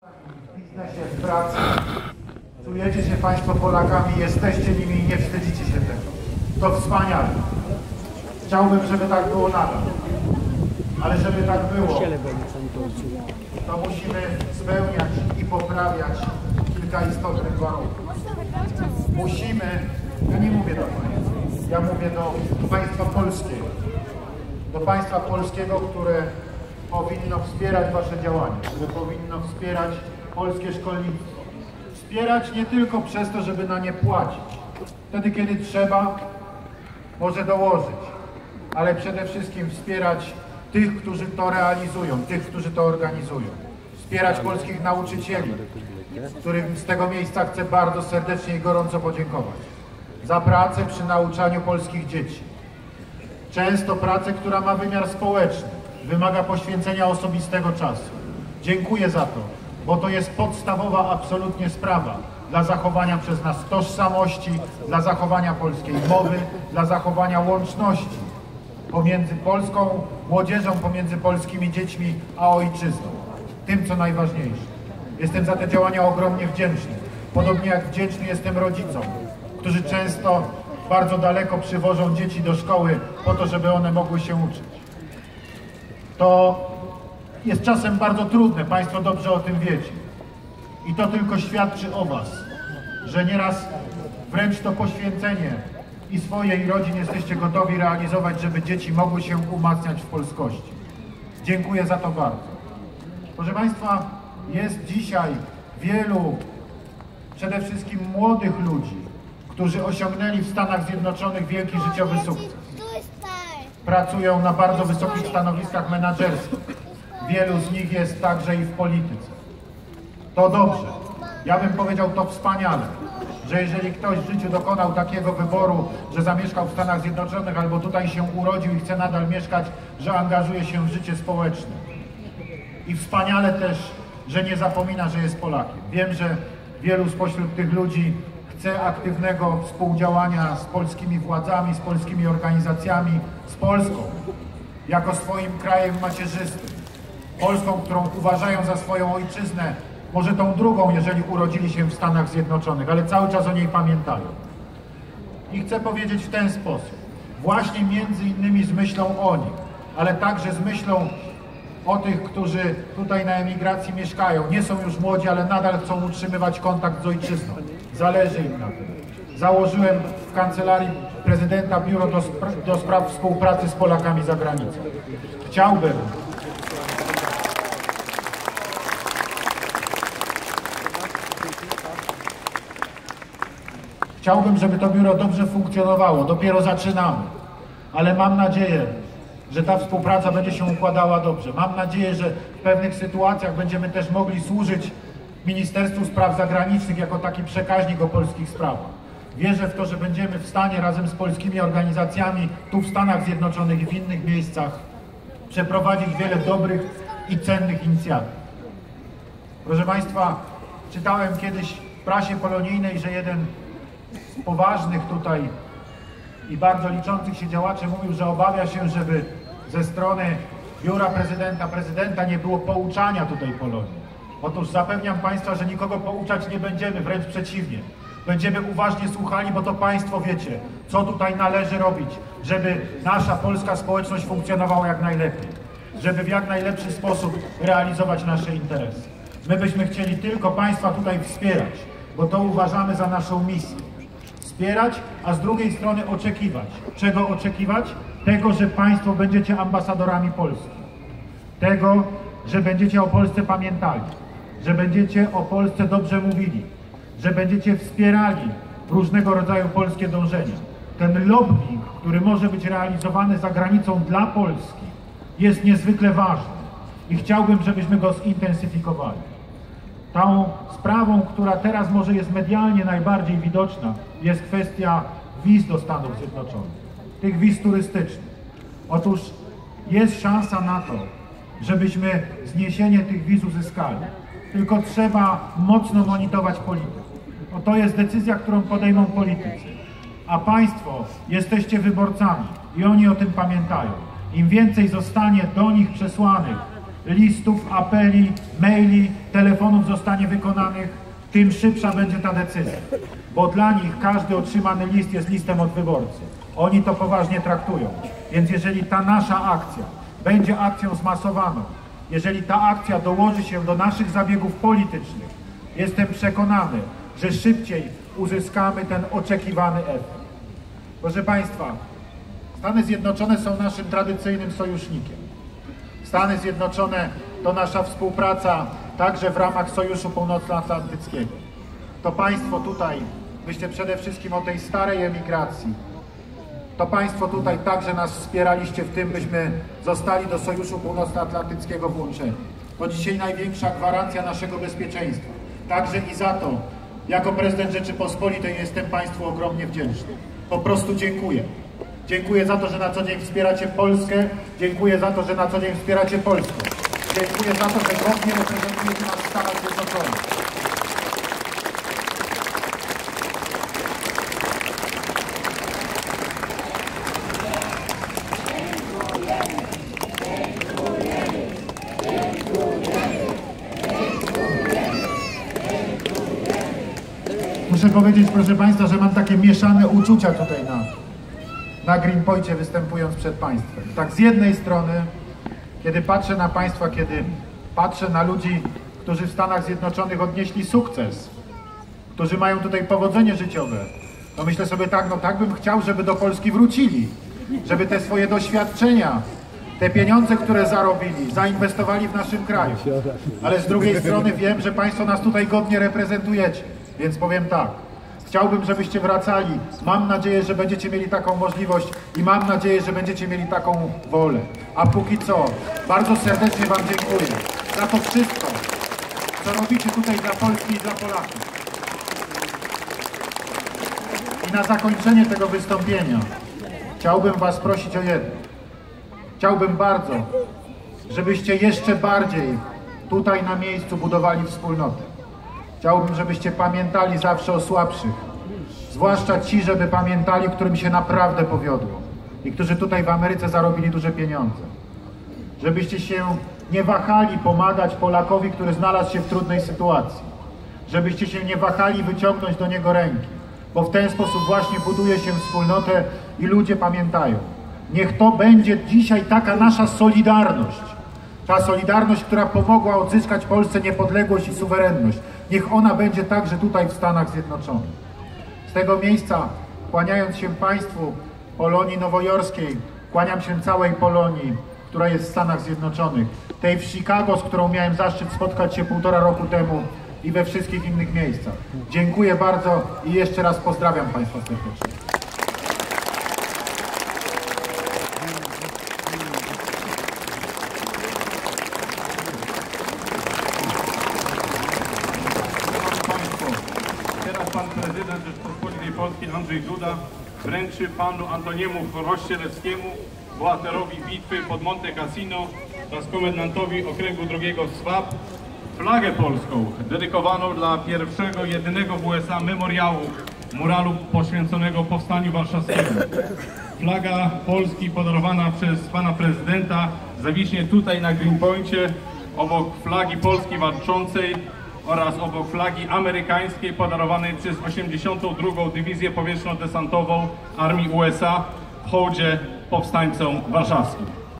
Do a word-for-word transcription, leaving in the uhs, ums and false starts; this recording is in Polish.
W biznesie, w pracy czujecie się Państwo Polakami, jesteście nimi i nie wstydzicie się tego. To wspaniale. Chciałbym, żeby tak było nadal. Ale żeby tak było, to musimy spełniać i poprawiać kilka istotnych warunków. Musimy, ja nie mówię do Państwa, ja mówię do państwa polskiego. Do państwa polskiego, które powinno wspierać Wasze działania, które powinno wspierać polskie szkolnictwo. Wspierać nie tylko przez to, żeby na nie płacić. Wtedy, kiedy trzeba, może dołożyć, ale przede wszystkim wspierać tych, którzy to realizują, tych, którzy to organizują. Wspierać polskich nauczycieli, którym z tego miejsca chcę bardzo serdecznie i gorąco podziękować za pracę przy nauczaniu polskich dzieci. Często pracę, która ma wymiar społeczny, wymaga poświęcenia osobistego czasu. Dziękuję za to, bo to jest podstawowa absolutnie sprawa dla zachowania przez nas tożsamości, dla zachowania polskiej mowy, dla zachowania łączności pomiędzy polską młodzieżą, pomiędzy polskimi dziećmi a ojczyzną. Tym, co najważniejsze. Jestem za te działania ogromnie wdzięczny. Podobnie jak wdzięczny jestem rodzicom, którzy często bardzo daleko przywożą dzieci do szkoły po to, żeby one mogły się uczyć. To jest czasem bardzo trudne, Państwo dobrze o tym wiecie. I to tylko świadczy o Was, że nieraz wręcz to poświęcenie i swojej rodzin jesteście gotowi realizować, żeby dzieci mogły się umacniać w polskości. Dziękuję za to bardzo. Proszę Państwa, jest dzisiaj wielu, przede wszystkim młodych ludzi, którzy osiągnęli w Stanach Zjednoczonych wielki życiowy sukces. Pracują na bardzo wysokich stanowiskach menedżerskich. Wielu z nich jest także i w polityce. To dobrze. Ja bym powiedział to wspaniale, że jeżeli ktoś w życiu dokonał takiego wyboru, że zamieszkał w Stanach Zjednoczonych albo tutaj się urodził i chce nadal mieszkać, że angażuje się w życie społeczne. I wspaniale też, że nie zapomina, że jest Polakiem. Wiem, że wielu spośród tych ludzi chce aktywnego współdziałania z polskimi władzami, z polskimi organizacjami, z Polską, jako swoim krajem macierzystym. Polską, którą uważają za swoją ojczyznę, może tą drugą, jeżeli urodzili się w Stanach Zjednoczonych, ale cały czas o niej pamiętają. I chcę powiedzieć w ten sposób, właśnie między innymi z myślą o nich, ale także z myślą o tych, którzy tutaj na emigracji mieszkają. Nie są już młodzi, ale nadal chcą utrzymywać kontakt z ojczyzną. Zależy im na tym. Założyłem w Kancelarii Prezydenta Biuro do, spra do Spraw Współpracy z Polakami za granicą. Chciałbym, chciałbym, żeby to biuro dobrze funkcjonowało. Dopiero zaczynamy, ale mam nadzieję, że ta współpraca będzie się układała dobrze. Mam nadzieję, że w pewnych sytuacjach będziemy też mogli służyć Ministerstwu Spraw Zagranicznych jako taki przekaźnik o polskich sprawach. Wierzę w to, że będziemy w stanie razem z polskimi organizacjami tu w Stanach Zjednoczonych i w innych miejscach przeprowadzić wiele dobrych i cennych inicjatyw. Proszę Państwa, czytałem kiedyś w prasie polonijnej, że jeden z poważnych tutaj i bardzo liczących się działaczy mówił, że obawia się, żeby ze strony biura prezydenta, prezydenta nie było pouczania tutaj Polonii. Otóż zapewniam Państwa, że nikogo pouczać nie będziemy, wręcz przeciwnie. Będziemy uważnie słuchali, bo to Państwo wiecie, co tutaj należy robić, żeby nasza polska społeczność funkcjonowała jak najlepiej, żeby w jak najlepszy sposób realizować nasze interesy. My byśmy chcieli tylko Państwa tutaj wspierać, bo to uważamy za naszą misję. Wspierać, a z drugiej strony oczekiwać. Czego oczekiwać? Tego, że Państwo będziecie ambasadorami Polski. Tego, że będziecie o Polsce pamiętali. Że będziecie o Polsce dobrze mówili. Że będziecie wspierali różnego rodzaju polskie dążenia. Ten lobbying, który może być realizowany za granicą dla Polski, jest niezwykle ważny. I chciałbym, żebyśmy go zintensyfikowali. Tą sprawą, która teraz może jest medialnie najbardziej widoczna, jest kwestia wiz do Stanów Zjednoczonych, tych wiz turystycznych. Otóż jest szansa na to, żebyśmy zniesienie tych wiz uzyskali. Tylko trzeba mocno monitorować politykę. Bo to jest decyzja, którą podejmą politycy. A Państwo jesteście wyborcami i oni o tym pamiętają. Im więcej zostanie do nich przesłanych listów, apeli, maili, telefonów zostanie wykonanych, tym szybsza będzie ta decyzja. Bo dla nich każdy otrzymany list jest listem od wyborcy. Oni to poważnie traktują. Więc jeżeli ta nasza akcja będzie akcją zmasowaną, jeżeli ta akcja dołoży się do naszych zabiegów politycznych, jestem przekonany, że szybciej uzyskamy ten oczekiwany efekt. Proszę Państwa, Stany Zjednoczone są naszym tradycyjnym sojusznikiem. Stany Zjednoczone to nasza współpraca także w ramach Sojuszu Północnoatlantyckiego. To państwo tutaj, myślę przede wszystkim o tej starej emigracji, to państwo tutaj także nas wspieraliście w tym, byśmy zostali do Sojuszu Północnoatlantyckiego włączeni. To dzisiaj największa gwarancja naszego bezpieczeństwa. Także i za to, jako prezydent Rzeczypospolitej jestem Państwu ogromnie wdzięczny. Po prostu dziękuję. Dziękuję za to, że na co dzień wspieracie Polskę. Dziękuję za to, że na co dzień wspieracie Polskę. Dziękuję za to, że godnie reprezentujecie nas w Stanach Zjednoczonych. Muszę powiedzieć, proszę Państwa, że mam takie mieszane uczucia tutaj na, na Greenpoincie, występując przed Państwem. Tak, z jednej strony, kiedy patrzę na Państwa, kiedy patrzę na ludzi, którzy w Stanach Zjednoczonych odnieśli sukces, którzy mają tutaj powodzenie życiowe, to myślę sobie tak, no tak bym chciał, żeby do Polski wrócili, żeby te swoje doświadczenia, te pieniądze, które zarobili, zainwestowali w naszym kraju. Ale z drugiej strony wiem, że Państwo nas tutaj godnie reprezentujecie. Więc powiem tak, chciałbym, żebyście wracali, mam nadzieję, że będziecie mieli taką możliwość i mam nadzieję, że będziecie mieli taką wolę. A póki co, bardzo serdecznie Wam dziękuję za to wszystko, co robicie tutaj dla Polski i dla Polaków. I na zakończenie tego wystąpienia chciałbym Was prosić o jedno. Chciałbym bardzo, żebyście jeszcze bardziej tutaj na miejscu budowali wspólnotę. Chciałbym, żebyście pamiętali zawsze o słabszych, zwłaszcza ci, żeby pamiętali, którym się naprawdę powiodło i którzy tutaj w Ameryce zarobili duże pieniądze. Żebyście się nie wahali pomagać Polakowi, który znalazł się w trudnej sytuacji. Żebyście się nie wahali wyciągnąć do niego ręki, bo w ten sposób właśnie buduje się wspólnotę i ludzie pamiętają. Niech to będzie dzisiaj taka nasza solidarność. Ta solidarność, która pomogła odzyskać Polsce niepodległość i suwerenność. Niech ona będzie także tutaj w Stanach Zjednoczonych. Z tego miejsca, kłaniając się Państwu Polonii Nowojorskiej, kłaniam się całej Polonii, która jest w Stanach Zjednoczonych. Tej w Chicago, z którą miałem zaszczyt spotkać się półtora roku temu i we wszystkich innych miejscach. Dziękuję bardzo i jeszcze raz pozdrawiam Państwa serdecznie. Pan prezydent Rzeczypospolitej Polskiej Andrzej Duda wręczy panu Antoniemu Rościelewskiemu, bohaterowi bitwy pod Monte Cassino oraz komendantowi okręgu drugiego SWAP, flagę polską dedykowaną dla pierwszego, jedynego w U S A memoriału, muralu poświęconego Powstaniu Warszawskiemu. Flaga Polski podarowana przez pana prezydenta zawiśnie tutaj na Greenpoincie obok flagi Polski walczącej oraz obok flagi amerykańskiej podarowanej przez osiemdziesiątą drugą Dywizję Powietrzno-Desantową Armii U S A w hołdzie powstańcom warszawskim.